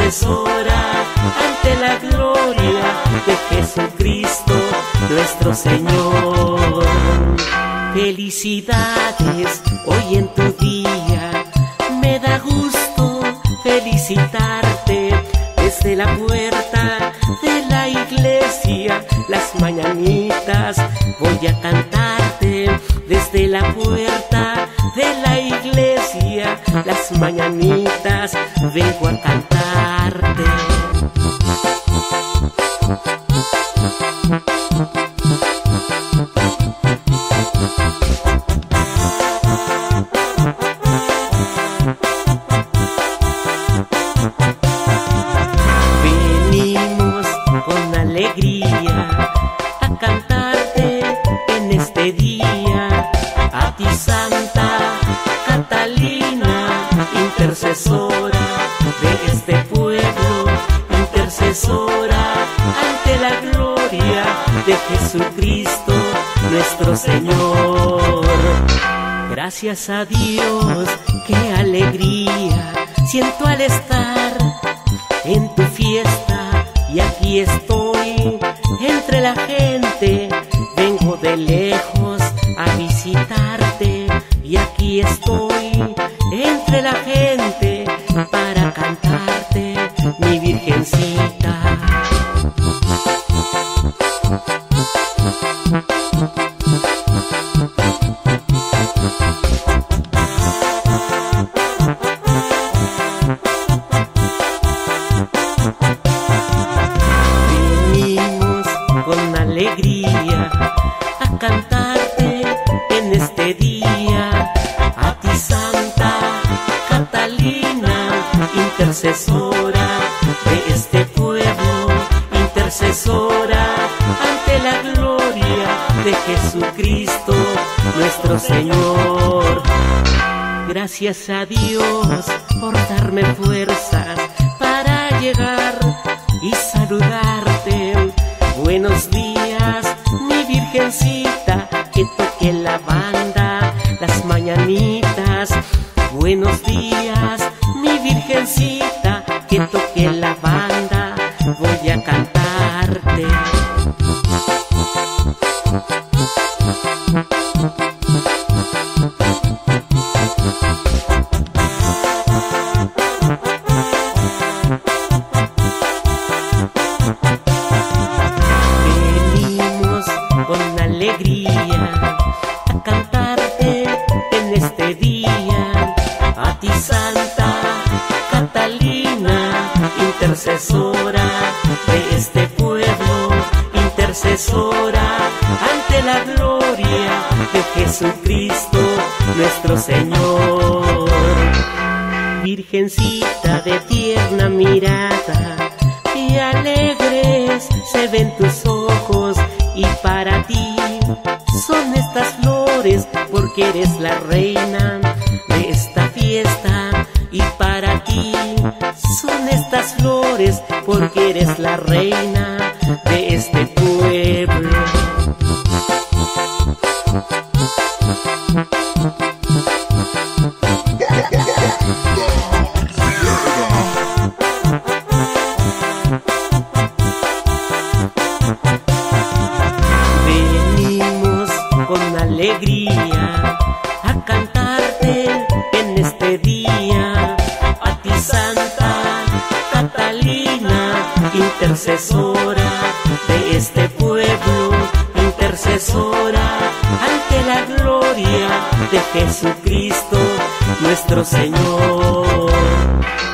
intercesora ante la gloria de Jesucristo nuestro Señor. Felicidades hoy en tu día, me da gusto felicitarte. Desde la puerta de la iglesia las mañanitas voy a cantarte. Desde la puerta de la iglesia las mañanitas vengo a cantarte. A cantarte en este día, a ti Santa Catalina, intercesora de este pueblo, intercesora ante la gloria de Jesucristo nuestro Señor. Gracias a Dios, qué alegría siento al estar en tu fiesta, y aquí estoy entre la gente. Vengo de lejos a visitarte, y aquí estoy entre la gente para cantarte, mi Virgencita. A cantarte en este día, a ti Santa Catalina, intercesora de este pueblo, intercesora ante la gloria de Jesucristo nuestro Señor. Gracias a Dios por darme fuerzas para llegar y saludarte. Buenos días, mi Virgencita, que toque la banda, las mañanitas. Buenos días, mi Virgencita, que toque la banda, voy a cantarte. A cantarte en este día, a ti Santa Catalina, intercesora de este pueblo, intercesora ante la gloria de Jesucristo nuestro Señor. Virgencita de tierna mirada, qué alegres se ven tus ojos, y para ti son estas flores, porque eres la reina de esta fiesta. Y para ti son estas flores, porque eres la reina de este pueblo. Alegría a cantarte en este día, a ti Santa Catalina, intercesora de este pueblo, intercesora ante la gloria de Jesucristo nuestro Señor.